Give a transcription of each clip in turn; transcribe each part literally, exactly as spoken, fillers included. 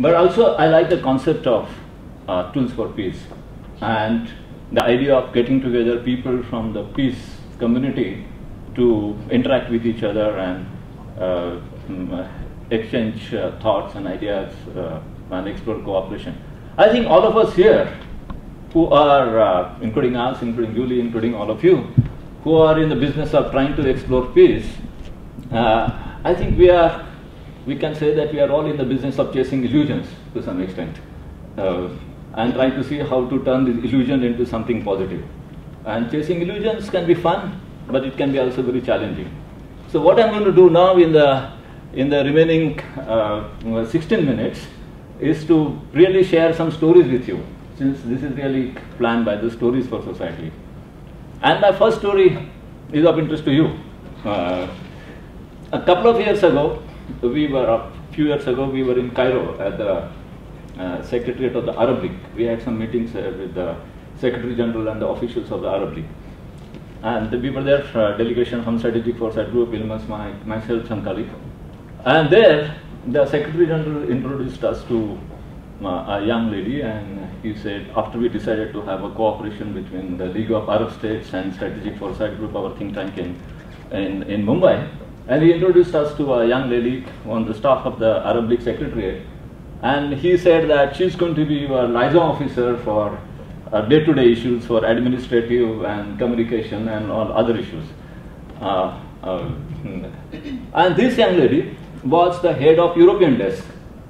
But also I like the concept of uh, tools for peace, and the idea of getting together people from the peace community to interact with each other and uh, um, exchange uh, thoughts and ideas uh, and explore cooperation. I think all of us here who are, uh, including us, including Julie, including all of you, who are in the business of trying to explore peace, uh, I think we are, we can say that we are all in the business of chasing illusions to some extent, uh, and trying to see how to turn this illusion into something positive. And chasing illusions can be fun, but it can be also very challenging. So what I'm going to do now in the, in the remaining uh, sixteen minutes is to really share some stories with you, since this is really planned by the Stories for Society. And my first story is of interest to you. Uh, a couple of years ago, we were, a few years ago, we were in Cairo at the uh, Secretariat of the Arab League. We had some meetings uh, with the Secretary General and the officials of the Arab League. And we were there, uh, delegation from Strategic Foresight Group, Ilmas, my, myself, some colleague. And there, the Secretary General introduced us to uh, a young lady, and he said, after we decided to have a cooperation between the League of Arab States and Strategic Foresight Group, our think tank in, in, in Mumbai, and he introduced us to a young lady on the staff of the Arab League Secretariat, and he said that she's going to be your liaison officer for uh, day-to-day issues, for administrative and communication and all other issues. Uh, uh, and this young lady was the head of European desk.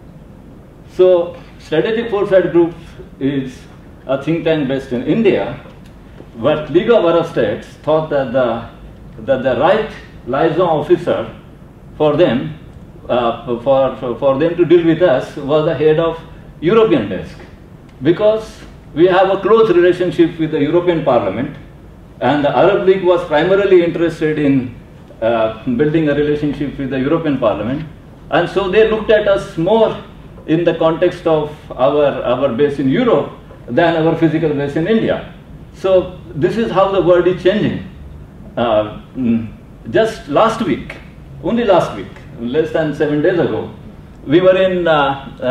So Strategic Foresight Group is a think tank based in India, but League of Arab States thought that the, that the right liaison officer for them, uh, for, for, for them to deal with us was the head of European desk, because we have a close relationship with the European Parliament, and the Arab League was primarily interested in uh, building a relationship with the European Parliament, and so they looked at us more in the context of our, our base in Europe than our physical base in India. So this is how the world is changing. Uh, just last week, only last week, less than seven days ago, we were in uh,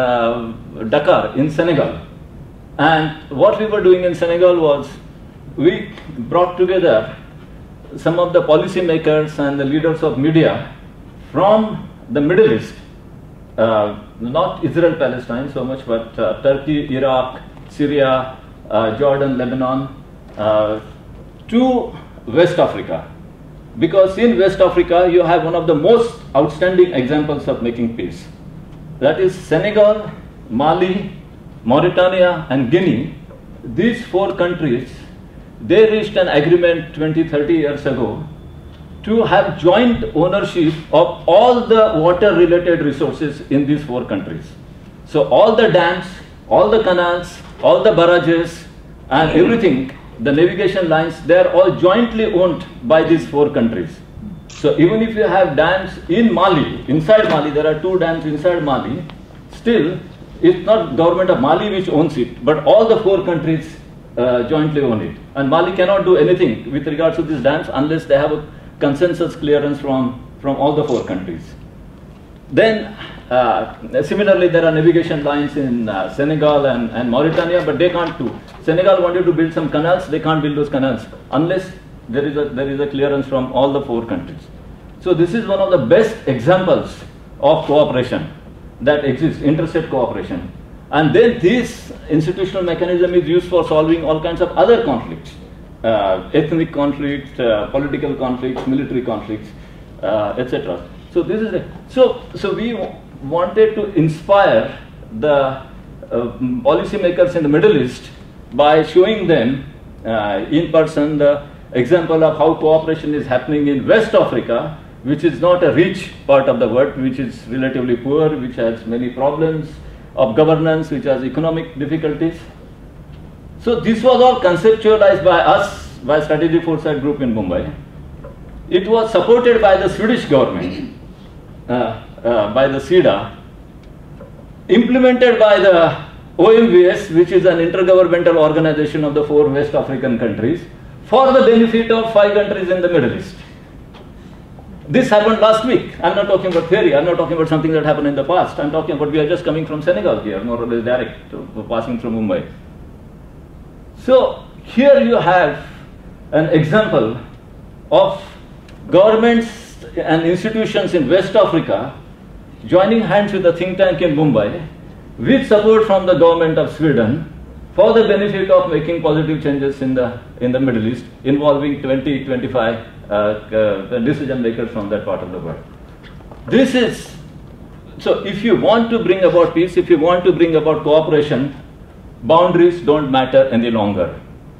uh, Dakar in Senegal. And what we were doing in Senegal was, we brought together some of the policymakers and the leaders of media from the Middle East, uh, not Israel, Palestine so much, but uh, Turkey, Iraq, Syria, uh, Jordan, Lebanon, uh, to West Africa. Because in West Africa, you have one of the most outstanding examples of making peace. That is Senegal, Mali, Mauritania and Guinea. These four countries, they reached an agreement twenty, thirty years ago to have joint ownership of all the water related resources in these four countries. So all the dams, all the canals, all the barrages and everything, the navigation lines, they are all jointly owned by these four countries. So even if you have dams in Mali, inside Mali, there are two dams inside Mali, still it's not government of Mali which owns it, but all the four countries uh, jointly own it. And Mali cannot do anything with regards to these dams unless they have a consensus clearance from, from all the four countries. Then, uh, similarly, there are navigation lines in uh, Senegal and, and Mauritania, but they can't do. Senegal wanted to build some canals, they can't build those canals unless there is a, there is a clearance from all the four countries. So this is one of the best examples of cooperation that exists, interstate cooperation. And then this institutional mechanism is used for solving all kinds of other conflicts, uh, ethnic conflicts, uh, political conflicts, military conflicts, uh, et cetera. So this is a, so so we wanted to inspire the uh, policymakers in the Middle East by showing them uh, in person the example of how cooperation is happening in West Africa, which is not a rich part of the world, which is relatively poor, which has many problems of governance, which has economic difficulties. So this was all conceptualized by us, by Strategic Foresight Group in Mumbai. It was supported by the Swedish government, uh, uh, by the SIDA, implemented by the O M V S, which is an intergovernmental organization of the four West African countries, for the benefit of five countries in the Middle East. this happened last week. I'm not talking about theory. I'm not talking about something that happened in the past. I'm talking about, we are just coming from Senegal here, more or less direct, uh, passing through Mumbai. So here you have an example of governments and institutions in West Africa joining hands with a think tank in Mumbai with support from the government of Sweden for the benefit of making positive changes in the, in the Middle East, involving twenty, twenty-five uh, uh, decision makers from that part of the world. This is, so if you want to bring about peace, if you want to bring about cooperation, boundaries don't matter any longer.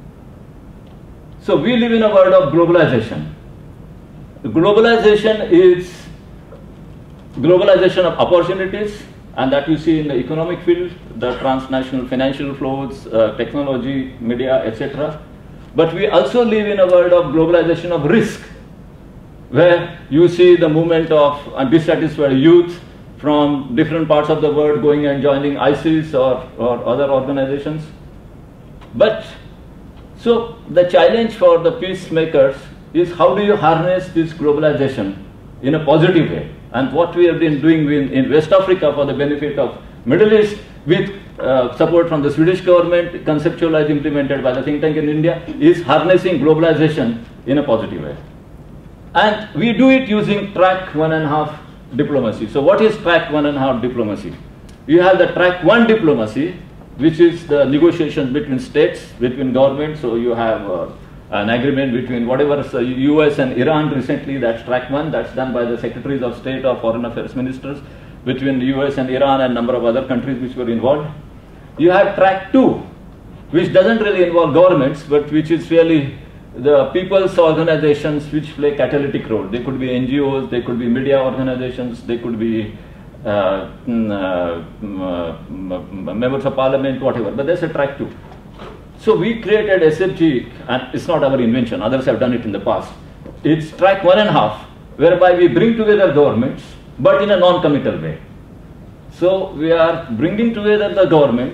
So we live in a world of globalization. Globalization is globalization of opportunities, and that you see in the economic field, the transnational financial flows, uh, technology, media, et cetera. But we also live in a world of globalization of risk, where you see the movement of uh, dissatisfied youth from different parts of the world going and joining ISIS or, or other organizations. But, so the challenge for the peacemakers is how do you harness this globalization in a positive way? And what we have been doing in, in West Africa for the benefit of Middle East, with uh, support from the Swedish government, conceptualized, implemented by the think tank in India, is harnessing globalization in a positive way. And we do it using track one and a half diplomacy. So what is track one and a half diplomacy? You have the track one diplomacy, which is the negotiations between states, between governments. So you have uh, an agreement between whatever so U S and Iran recently, that's track one, that's done by the secretaries of state or foreign affairs ministers, between the U S and Iran and a number of other countries which were involved. You have track two, which doesn't really involve governments, but which is really the people's organizations which play catalytic role. They could be N G Os, they could be media organizations, they could be uh, uh, members of parliament, whatever, but that's a track two. So we created S F G, and it's not our invention, others have done it in the past. It's track one and a half, whereby we bring together governments, but in a non-committal way. So we are bringing together the governments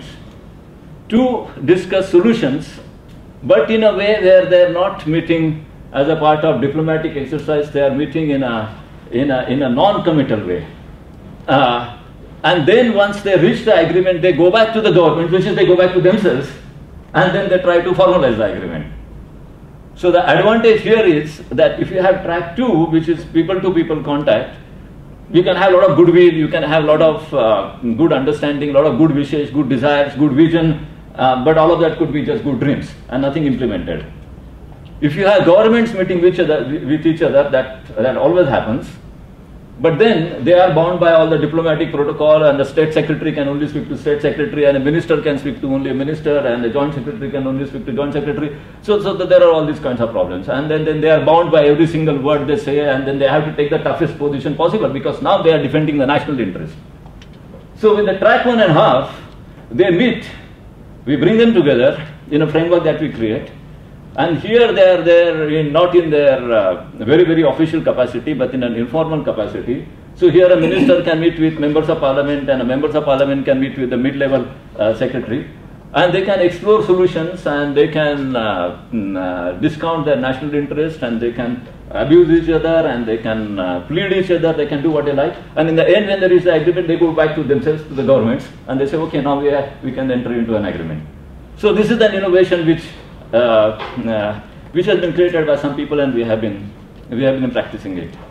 to discuss solutions, but in a way where they are not meeting as a part of diplomatic exercise, they are meeting in a, in a, in a non-committal way. Uh, and then once they reach the agreement, they go back to the government, which is they go back to themselves, and then they try to formalize the agreement. So the advantage here is that if you have track two, which is people-to-people contact, you can have a lot of goodwill, you can have a lot of uh, good understanding, a lot of good wishes, good desires, good vision, uh, but all of that could be just good dreams and nothing implemented. If you have governments meeting with each other, with each other that, that always happens, but then they are bound by all the diplomatic protocol, and the state secretary can only speak to state secretary, and a minister can speak to only a minister, and the joint secretary can only speak to joint secretary. So, so that there are all these kinds of problems. And then, then they are bound by every single word they say, and then they have to take the toughest position possible, because now they are defending the national interest. So with the track one and a half, they meet, we bring them together in a framework that we create. And here they are there in, not in their uh, very, very official capacity, but in an informal capacity. So here a minister can meet with members of parliament, and a members of parliament can meet with the mid-level uh, secretary. And they can explore solutions, and they can uh, uh, discount their national interest, and they can abuse each other, and they can uh, plead each other, they can do what they like. And in the end, when there is the agreement, they go back to themselves, to the governments, and they say, okay, now we, are, we can enter into an agreement. So this is an innovation which Uh, uh, which has been created by some people, and we have been we have been practicing it.